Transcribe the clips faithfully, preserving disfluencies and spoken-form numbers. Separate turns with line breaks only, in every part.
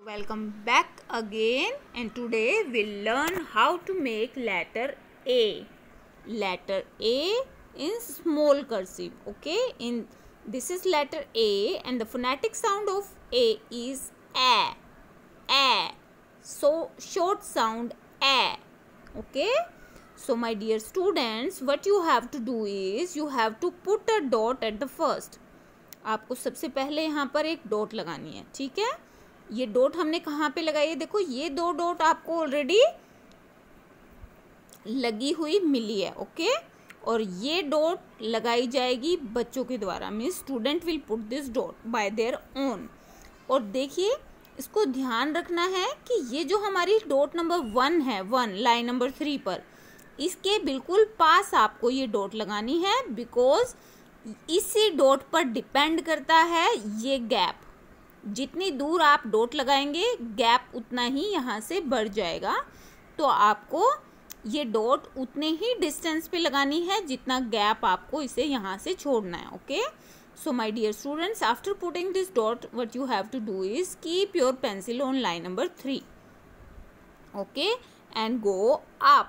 Welcome back again, and today we'll learn how to make letter A. Letter A in small cursive. Okay, in this is letter A, and the phonetic sound of A is A. A. So short sound A. Okay. So my dear students, what you have to do is you have to put a dot at the first. आपको सबसे पहले यहाँ पर एक dot लगानी है. ठीक है, ये डॉट हमने कहाँ पे लगाई है? देखो, ये दो डॉट आपको ऑलरेडी लगी हुई मिली है. ओके, और ये डॉट लगाई जाएगी बच्चों के द्वारा. Means student will put this dot by their own. और देखिए, इसको ध्यान रखना है कि ये जो हमारी डॉट नंबर वन है, वन लाइन नंबर थ्री पर, इसके बिल्कुल पास आपको ये डॉट लगानी है, बिकॉज इसी डॉट पर डिपेंड करता है ये गैप. जितनी दूर आप डॉट लगाएंगे, गैप उतना ही यहाँ से बढ़ जाएगा. तो आपको ये डॉट उतने ही डिस्टेंस पे लगानी है जितना गैप आपको इसे यहाँ से छोड़ना है. Okay, so my dear students, after putting this dot what you have to do is keep your pencil on line number three. Okay, and go up.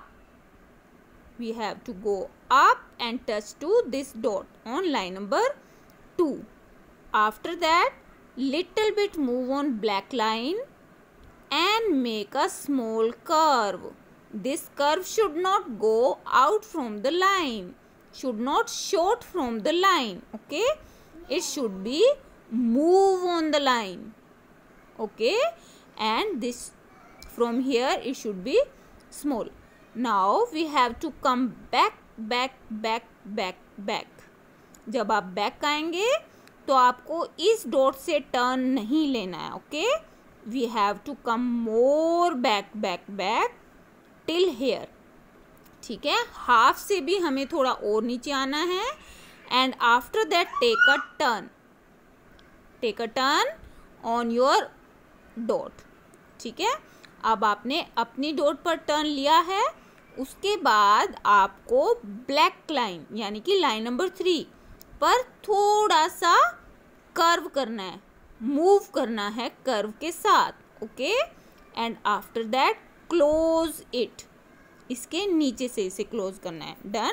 We have to go up and touch to this dot on line number two. After that, little bit move on black line and make a small curve. This curve should not go out from the line, should not short from the line. Okay, it should be move on the line. Okay, and this from here it should be small. Now we have to come back, back, back, back, back. जब आप back आएंगे तो आपको इस dot से turn नहीं लेना है. Okay, we have to come more back, back, back till here. ठीक है, हाफ से भी हमें थोड़ा और नीचे आना है. And after that take a turn, take a turn on your dot. ठीक है, अब आपने अपनी डॉट पर टर्न लिया है. उसके बाद आपको ब्लैक लाइन यानी कि लाइन नंबर थ्री पर थोड़ा सा कर्व करना है, मूव करना है कर्व के साथ. Okay, and after that close it. इसके नीचे से इसे क्लोज करना है. Done.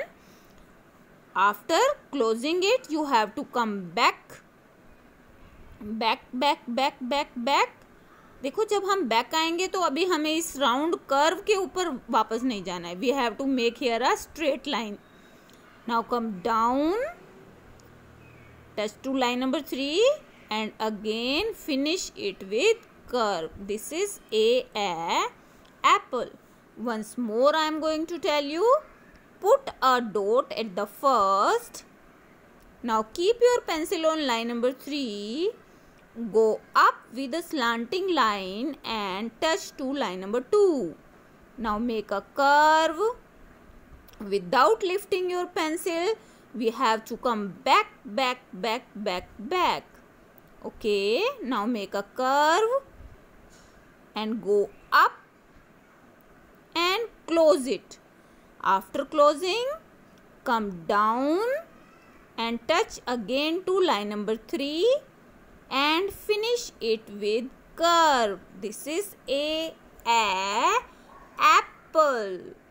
After closing it you have to come back, back, back, back, back, back. देखो, जब हम बैक आएंगे तो अभी हमें इस राउंड कर्व के ऊपर वापस नहीं जाना है. We have to make here a straight line. Now come down, touch to line number three and again finish it with curve. This is a apple. Once more I am going to tell you, put a dot at the first. Now keep your pencil on line number three. Go up with a slanting line and touch to line number two. Now make a curve. Without lifting your pencil, we have to come back, back, back, back, back. Okay, now make a curve and go up and close it. After closing, come down and touch again to line number three. And finish it with curve. This is a, a apple.